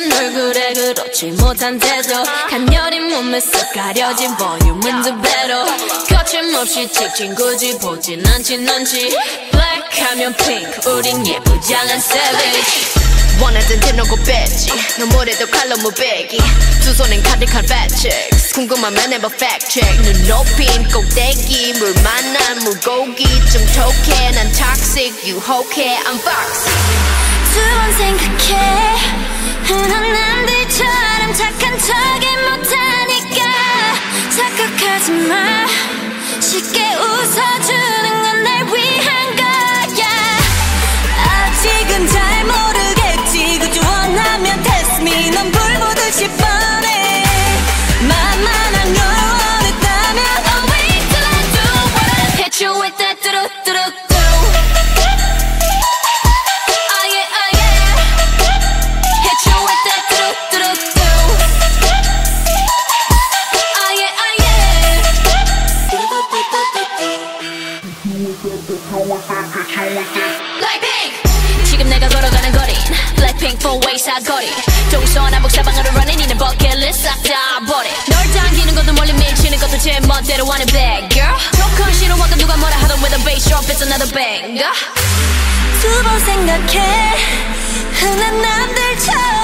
난 얼굴에 그렇지 못한 태도 간녀린 몸에 쓱 가려진 볼륨은 두 배로 거침없이 찍힌 굳이 보진 않진 않지 Black 하면 pink 우린 예쁘장한 savage 원하던 대놓고 뺐지 너무래도 칼로 무배기 두 손엔 가득한 fat chicks 궁금하면 해봐 fact check 눈 높인 꼭대기 물 만난 물고기 좀 톡해 난 toxic 유혹해 I'm fox 두 번 생각해 흔한 남들처럼 착한 척이 못하니까 착각하지 마 쉽게 웃어주는 건 날 위한 거야 아직은 잘 모르겠지 그저 원하면 test me 넌 불보듯이 뻔해 만만한 걸 원했다면 I'll wait till I do what I hit you with that 뚜루뚜루 Blackpink 지금 내가 걸어가는 거린 Blackpink four-way 사거리 동서남북 사방으로 running 이는 버킷리스트 싹 다 버려 널 당기는 것도 멀리 밀치는 것도 제 멋대로 하는 bad girl 조금 싫어하고 누가 뭐라 하던 with a bass drop it's another banger 두 번 생각해 흔한 남들처럼